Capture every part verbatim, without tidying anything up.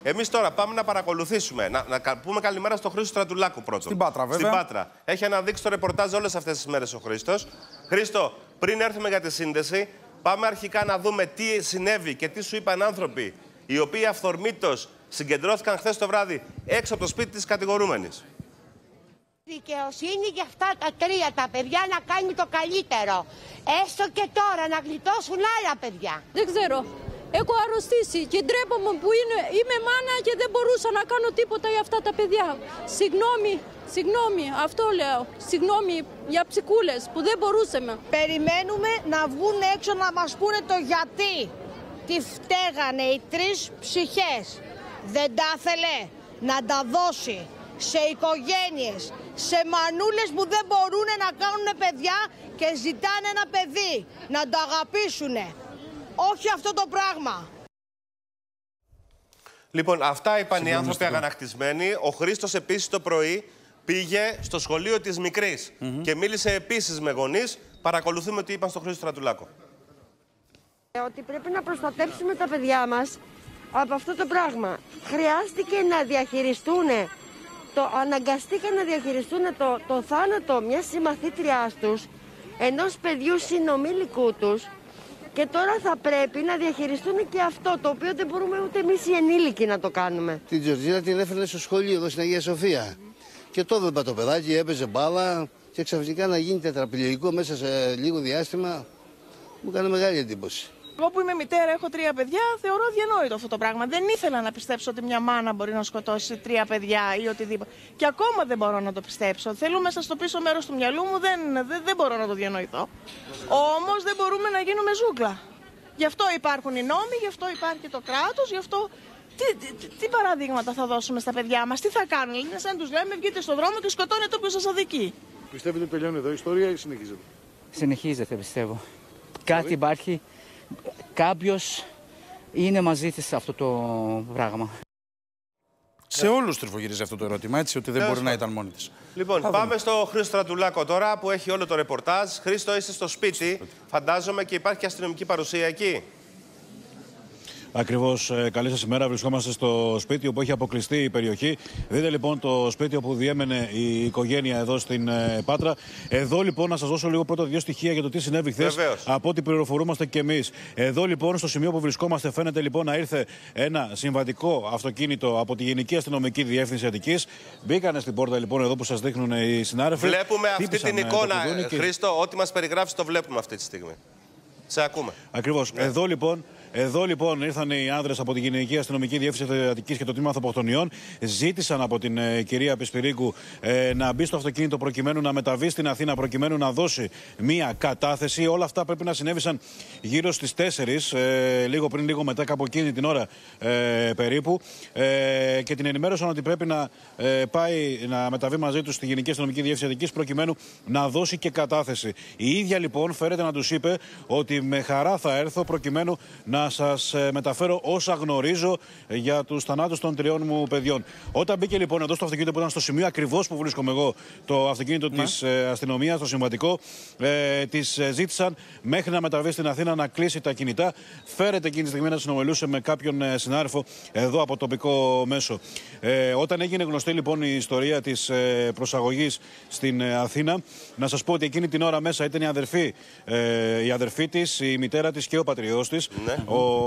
Εμείς τώρα πάμε να παρακολουθήσουμε, να, να πούμε καλημέρα στον Χρήστο Στρατουλάκου πρώτον. Στην Πάτρα, βέβαια. Στην Πάτρα. Έχει αναδείξει το ρεπορτάζ όλες αυτές τις μέρες ο Χρήστος. Χρήστο, πριν έρθουμε για τη σύνδεση, πάμε αρχικά να δούμε τι συνέβη και τι σου είπαν άνθρωποι οι οποίοι αυθορμήτως συγκεντρώθηκαν χθες το βράδυ έξω από το σπίτι της κατηγορούμενης. Δικαιοσύνη για αυτά τα τρία τα παιδιά να κάνει το καλύτερο. Έστω και τώρα να γλιτώσουν άλλα παιδιά. Δεν ξέρω. Έχω αρρωστήσει και ντρέπομαι που είναι, είμαι μάνα και δεν μπορούσα να κάνω τίποτα για αυτά τα παιδιά. Συγγνώμη, συγγνώμη, αυτό λέω. Συγγνώμη για ψικούλες που δεν μπορούσαμε. Περιμένουμε να βγουν έξω να μας πούνε το γιατί. Τι φταίγανε οι τρεις ψυχές. Δεν τα ήθελε να τα δώσει σε οικογένειες, σε μανούλες που δεν μπορούν να κάνουν παιδιά και ζητάνε ένα παιδί, να το αγαπήσουνε. Όχι αυτό το πράγμα. Λοιπόν, αυτά είπαν οι άνθρωποι αγανακτισμένοι. Ο Χρήστος επίσης το πρωί πήγε στο σχολείο της Μικρής mm-hmm. και μίλησε επίσης με γονείς. Παρακολουθούμε τι είπαν στον Χρήστο Στρατουλάκο. Ότι πρέπει να προστατέψουμε τα παιδιά μας από αυτό το πράγμα. Χρειάστηκε να διαχειριστούν, το, αναγκαστήκαν να διαχειριστούν το, το θάνατο μιας συμμαθήτριάς τους, ενός παιδιού συνομήλικου τους, και τώρα θα πρέπει να διαχειριστούν και αυτό, το οποίο δεν μπορούμε ούτε εμείς οι ενήλικοι να το κάνουμε. Την Τζορτζίνα την έφερε στο σχολείο εδώ στην Αγία Σοφία. Και το έβλεπα το παιδάκι, έπαιζε μπάλα και ξαφνικά να γίνει τετραπληγικό μέσα σε λίγο διάστημα, μου έκανε μεγάλη εντύπωση. Εγώ που είμαι μητέρα, έχω τρία παιδιά, θεωρώ αδιανόητο αυτό το πράγμα. Δεν ήθελα να πιστέψω ότι μια μάνα μπορεί να σκοτώσει τρία παιδιά ή οτιδήποτε. Και ακόμα δεν μπορώ να το πιστέψω. Θέλω μέσα στο πίσω μέρος του μυαλού μου, δεν, δεν, δεν μπορώ να το διανοηθώ. Όμως δεν μπορούμε να γίνουμε ζούγκλα. Γι' αυτό υπάρχουν οι νόμοι, γι' αυτό υπάρχει το κράτος, γι' αυτό. Τι, τι, τι παραδείγματα θα δώσουμε στα παιδιά μας, τι θα κάνουν. Είναι σαν να τους λέμε: βγείτε στον δρόμο και σκοτώνετε όποιος σας αδικεί. Πιστεύετε ότι τελειώνει εδώ η ιστορία ή συνεχίζεται? Συνεχίζεται, πιστεύω. Κάτι υπάρχει. Κάποιος είναι μαζί της σε αυτό το πράγμα. Σε όλους τρυφογυρίζει αυτό το ερώτημα, έτσι, ότι δεν Έως μπορεί να ήταν μόνη της. Λοιπόν, θα πάμε δούμε. στο Χρήστο Στρατουλάκο τώρα που έχει όλο το ρεπορτάζ. Χρήστο, είσαι στο σπίτι, στο σπίτι. Φαντάζομαι, και υπάρχει και αστυνομική παρουσία εκεί. Ακριβώς, καλή σας ημέρα. Βρισκόμαστε στο σπίτι όπου έχει αποκλειστεί η περιοχή. Δείτε λοιπόν το σπίτι όπου διέμενε η οικογένεια εδώ στην Πάτρα. Εδώ λοιπόν να σας δώσω λίγο πρώτα δύο στοιχεία για το τι συνέβη χθες από ό,τι πληροφορούμαστε κι εμείς. Εδώ λοιπόν στο σημείο που βρισκόμαστε φαίνεται λοιπόν να ήρθε ένα συμβατικό αυτοκίνητο από τη Γενική Αστυνομική Διεύθυνση Αττικής. Μπήκανε στην πόρτα λοιπόν εδώ που σας δείχνουν οι συνάδελφοι. Βλέπουμε αυτή την εικόνα, Χρήστο, και... ό,τι μας περιγράφεις το βλέπουμε αυτή τη στιγμή. Σε ακούμε. Ακριβώς. Ναι. Εδώ λοιπόν. Εδώ λοιπόν ήρθαν οι άνδρες από την Γενική Αστυνομική Διεύθυνση Αττικής και το Τμήμα Ανθρωποκτονιών. Ζήτησαν από την ε, κυρία Πισπυρίκου ε, να μπει στο αυτοκίνητο προκειμένου να μεταβεί στην Αθήνα, προκειμένου να δώσει μία κατάθεση. Όλα αυτά πρέπει να συνέβησαν γύρω στις τέσσερις, ε, λίγο πριν, λίγο μετά, κάπου εκείνη την ώρα ε, περίπου. Ε, και την ενημέρωσαν ότι πρέπει να ε, πάει να μεταβεί μαζί του στη Γενική Αστυνομική Διεύθυνση Αττικής προκειμένου να δώσει και κατάθεση. Η ίδια λοιπόν φέρεται να τους είπε ότι με χαρά θα έρθω προκειμένου να να σας μεταφέρω όσα γνωρίζω για τους θανάτους των τριών μου παιδιών. Όταν μπήκε λοιπόν εδώ στο αυτοκίνητο που ήταν στο σημείο ακριβώς που βρίσκομαι εγώ, το αυτοκίνητο ναι. της ε, αστυνομίας, το συμβατικό, ε, της ε, ζήτησαν μέχρι να μεταβεί στην Αθήνα να κλείσει τα κινητά. Φέρεται εκείνη τη στιγμή να συνομιλούσε με κάποιον ε, συνάδελφο εδώ από τοπικό μέσο. Ε, όταν έγινε γνωστή λοιπόν η ιστορία της ε, προσαγωγής στην ε, Αθήνα, να σας πω ότι εκείνη την ώρα μέσα ήταν η αδερφή, ε, η αδερφή της, η μητέρα της και ο πατριός της. Ναι.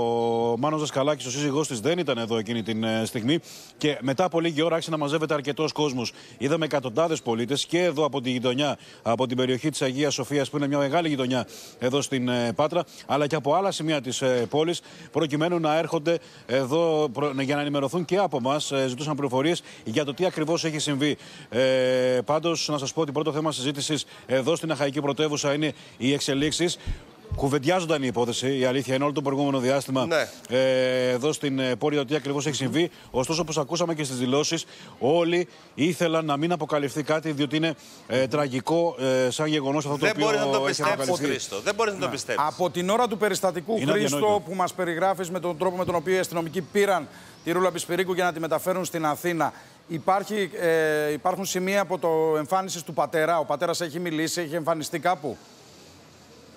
Ο Μάνος Δασκαλάκης, ο σύζυγός της, δεν ήταν εδώ εκείνη την ε, στιγμή. Και μετά από λίγη ώρα άρχισε να μαζεύεται αρκετός κόσμος. Είδαμε εκατοντάδες πολίτες και εδώ από τη γειτονιά, από την περιοχή της Αγίας Σοφίας, που είναι μια μεγάλη γειτονιά εδώ στην ε, Πάτρα, αλλά και από άλλα σημεία της ε, πόλης, προκειμένου να έρχονται εδώ προ, για να ενημερωθούν και από εμάς. Ε, ζητούσαν πληροφορίες για το τι ακριβώς έχει συμβεί. Ε, πάντως, να σας πω ότι πρώτο θέμα συζήτησης εδώ στην Αχαϊκή Πρωτεύουσα είναι οι εξελίξεις. Κουβεντιάζονταν η υπόθεση, η αλήθεια είναι, όλο το προηγούμενο διάστημα ναι. ε, εδώ στην ε, πόλη, τι ακριβώς έχει συμβεί. Ωστόσο, όπως ακούσαμε και στις δηλώσεις, όλοι ήθελαν να μην αποκαλυφθεί κάτι, διότι είναι ε, τραγικό ε, σαν γεγονός αυτό δεν το οποίο. Δεν μπορεί να το πιστέψεις, Χρήστο. Δεν μπορεί να το πιστέψεις. Από την ώρα του περιστατικού, Χρήστο, που μας περιγράφεις με τον τρόπο με τον οποίο οι αστυνομικοί πήραν τη Ρούλα Πισπυρίκου για να τη μεταφέρουν στην Αθήνα, υπάρχει, ε, υπάρχουν σημεία από το εμφάνισης του πατέρα. Ο πατέρας έχει μιλήσει, έχει εμφανιστεί κάπου?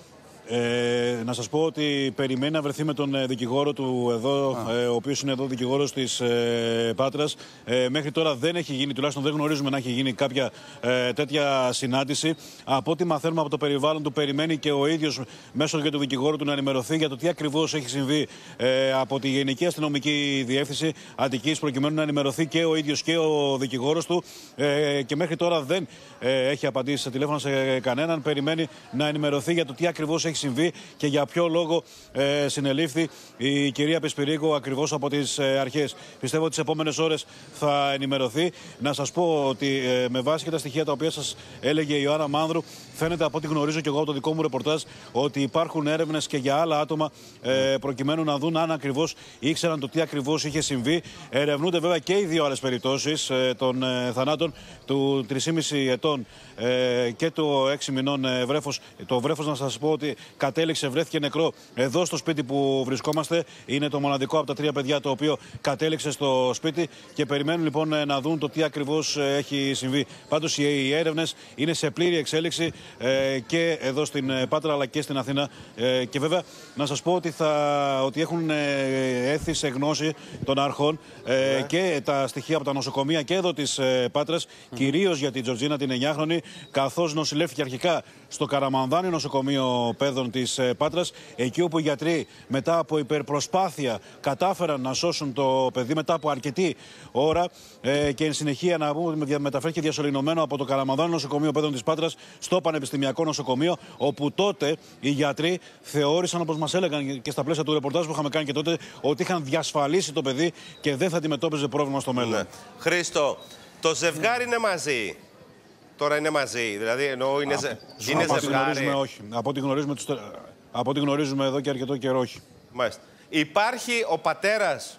Ε, να σας πω ότι περιμένει να βρεθεί με τον ε, δικηγόρο του εδώ, ε, ο οποίος είναι εδώ δικηγόρος της ε, Πάτρας. Ε, μέχρι τώρα δεν έχει γίνει, τουλάχιστον δεν γνωρίζουμε να έχει γίνει κάποια ε, τέτοια συνάντηση. Από ό,τι μαθαίνουμε από το περιβάλλον του, περιμένει και ο ίδιος μέσω και του δικηγόρου του να ενημερωθεί για το τι ακριβώς έχει συμβεί ε, από τη Γενική Αστυνομική Διεύθυνση Αττικής, προκειμένου να ενημερωθεί και ο ίδιος και ο δικηγόρος του. Ε, και μέχρι τώρα δεν ε, έχει απαντήσει σε τηλέφωνο σε κανέναν. Περιμένει να ενημερωθεί για το τι ακριβώς έχει συμβεί και για ποιο λόγο ε, συνελήφθη η κυρία Πεσπυρίκου ακριβώς από τις ε, αρχές. Πιστεύω ότι τις επόμενες ώρες θα ενημερωθεί. Να σας πω ότι ε, με βάση και τα στοιχεία τα οποία σας έλεγε η Ιωάννα Μάνδρου, φαίνεται από ό,τι γνωρίζω και εγώ από το δικό μου ρεπορτάζ ότι υπάρχουν έρευνες και για άλλα άτομα ε, προκειμένου να δουν αν ακριβώς ήξεραν το τι ακριβώς είχε συμβεί. Ερευνούνται βέβαια και οι δύο άλλες περιπτώσεις ε, των ε, θανάτων του τρεισήμισι ετών ε, και του έξι μηνών ε, βρέφος. Το βρέφος, να σας πω ότι κατέληξε, βρέθηκε νεκρό εδώ στο σπίτι που βρισκόμαστε. Είναι το μοναδικό από τα τρία παιδιά το οποίο κατέληξε στο σπίτι και περιμένουν λοιπόν να δουν το τι ακριβώς έχει συμβεί. Πάντως οι έρευνες είναι σε πλήρη εξέλιξη ε, και εδώ στην Πάτρα αλλά και στην Αθήνα. Ε, και βέβαια να σας πω ότι, θα, ότι έχουν ε, έρθει σε γνώση των αρχών ε, yeah. και τα στοιχεία από τα νοσοκομεία και εδώ της ε, Πάτρας, mm-hmm. κυρίως για την Τζορτζίνα την εννιάχρονη, καθώς νοσηλεύτηκε αρχικά στο Καραμανδάνη νοσοκομείο παιδών της ε, Πάτρας, εκεί όπου οι γιατροί μετά από υπερπροσπάθεια κατάφεραν να σώσουν το παιδί μετά από αρκετή ώρα ε, και εν συνεχεία να πούμε μεταφέρθηκε διασωληνωμένο από το Καραμανδάνη νοσοκομείο παιδών της Πάτρας στο Πανεπιστημιακό νοσοκομείο, όπου τότε οι γιατροί θεώρησαν, όπως μας έλεγαν και στα πλαίσια του ρεπορτάζ που είχαμε κάνει και τότε, ότι είχαν διασφαλίσει το παιδί και δεν θα αντιμετώπιζε πρόβλημα στο μέλλον. Ναι. Χρήστο, το ζευγάρι είναι μαζί. Τώρα είναι μαζί, δηλαδή εννοώ είναι, ζε... είναι από ζευγάρι. Όχι. Από ό,τι γνωρίζουμε, από ό,τι γνωρίζουμε εδώ και αρκετό καιρό, όχι. Μάλιστα. Υπάρχει ο πατέρας.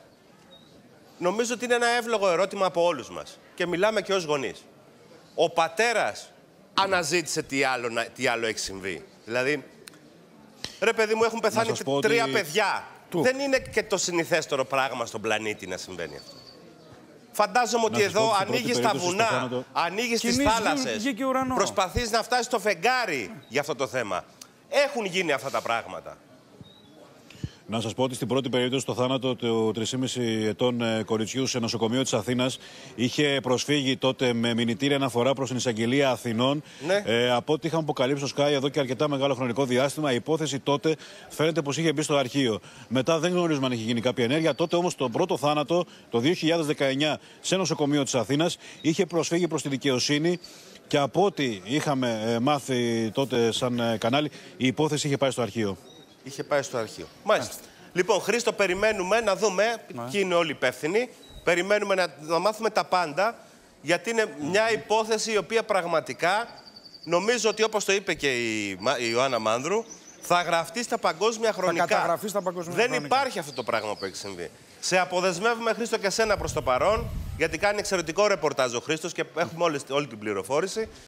Νομίζω ότι είναι ένα εύλογο ερώτημα από όλους μας. Και μιλάμε και ως γονείς. Ο πατέρας αναζήτησε τι άλλο, τι άλλο έχει συμβεί. Δηλαδή, ρε παιδί μου, έχουν πεθάνει τρία ότι... παιδιά. Του. Δεν είναι και το συνηθέστερο πράγμα στον πλανήτη να συμβαίνει αυτό. Φαντάζομαι ότι εδώ ανοίγεις τα βουνά, ανοίγεις τις θάλασσες, προσπαθείς να φτάσεις στο φεγγάρι για αυτό το θέμα. Έχουν γίνει αυτά τα πράγματα. Να σας πω ότι στην πρώτη περίπτωση το θάνατο του τρεισήμισι ετών κοριτσιού σε νοσοκομείο της Αθήνας είχε προσφύγει τότε με μηνυτήρια αναφορά προς την εισαγγελία Αθηνών. Ναι. Ε, από ό,τι είχαμε αποκαλύψει στο Sky εδώ και αρκετά μεγάλο χρονικό διάστημα, η υπόθεση τότε φαίνεται πως είχε μπει στο αρχείο. Μετά δεν γνωρίζουμε αν είχε γίνει κάποια ενέργεια. Τότε όμως τον πρώτο θάνατο, το δύο χιλιάδες δεκαεννιά, σε νοσοκομείο της Αθήνας, είχε προσφύγει προς τη δικαιοσύνη. Και από ό,τι είχαμε μάθει τότε σαν κανάλι, η υπόθεση είχε πάει στο αρχείο. Είχε πάει στο αρχείο. Μάλιστα. Λοιπόν, Χρήστο, περιμένουμε να δούμε ναι. ποιοι είναι όλοι υπεύθυνοι. Περιμένουμε να, να μάθουμε τα πάντα, γιατί είναι μια υπόθεση η οποία πραγματικά, νομίζω ότι όπως το είπε και η, η Ιωάννα Μάνδρου, θα γραφτεί στα παγκόσμια χρονικά. Θα καταγραφεί στα παγκόσμια Δεν χρονικά. υπάρχει αυτό το πράγμα που έχει συμβεί. Σε αποδεσμεύουμε, Χρήστο, και σένα προς το παρόν, γιατί κάνει εξαιρετικό ρεπορτάζ ο Χρήστος και έχουμε όλες, όλη την πληροφόρηση.